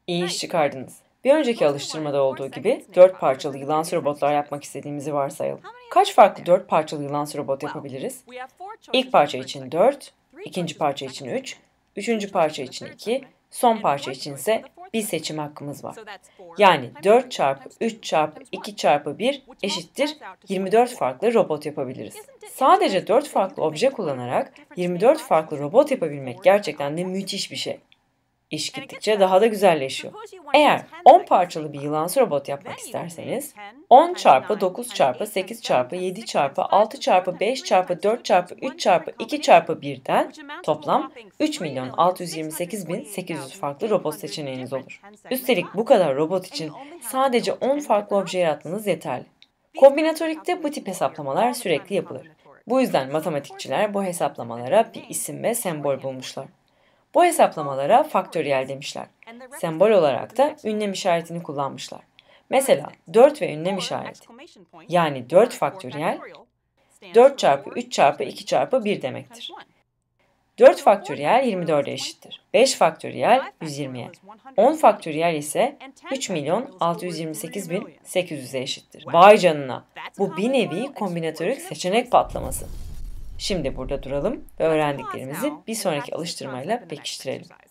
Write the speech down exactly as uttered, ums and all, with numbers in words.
İyi iş çıkardınız. Bir önceki alıştırmada olduğu gibi dört parçalı yılansı robotlar yapmak istediğimizi varsayalım. Kaç farklı dört parçalı yılansı robot yapabiliriz? İlk parça için dört, ikinci parça için üç, üçüncü parça için iki, son parça için ise bir seçim hakkımız var. Yani dört çarpı üç çarpı iki çarpı bir eşittir yirmi dört farklı robot yapabiliriz. Sadece dört farklı obje kullanarak yirmi dört farklı robot yapabilmek gerçekten de müthiş bir şey. İş gittikçe daha da güzelleşiyor. Eğer on parçalı bir yılansı robot yapmak isterseniz on çarpı dokuz çarpı sekiz çarpı yedi çarpı altı çarpı beş çarpı dört çarpı üç çarpı iki çarpı birden toplam üç milyon altı yüz yirmi sekiz bin sekiz yüz farklı robot seçeneğiniz olur. Üstelik bu kadar robot için sadece on farklı obje yaratmanız yeterli. Kombinatörikte bu tip hesaplamalar sürekli yapılır. Bu yüzden matematikçiler bu hesaplamalara bir isim ve sembol bulmuşlar. Bu hesaplamalara faktöriyel demişler. Sembol olarak da ünlem işaretini kullanmışlar. Mesela dört ve ünlem işareti. Yani dört faktöriyel, dört çarpı üç çarpı iki çarpı bir demektir. dört faktöriyel yirmi dörde eşittir. beş faktöriyel yüz yirmiye. on faktöriyel ise üç milyon altı yüz yirmi sekiz bin sekiz yüze eşittir. Vay canına! Bu bir nevi kombinatörük seçenek patlaması. Şimdi burada duralım ve öğrendiklerimizi bir sonraki alıştırmayla pekiştirelim.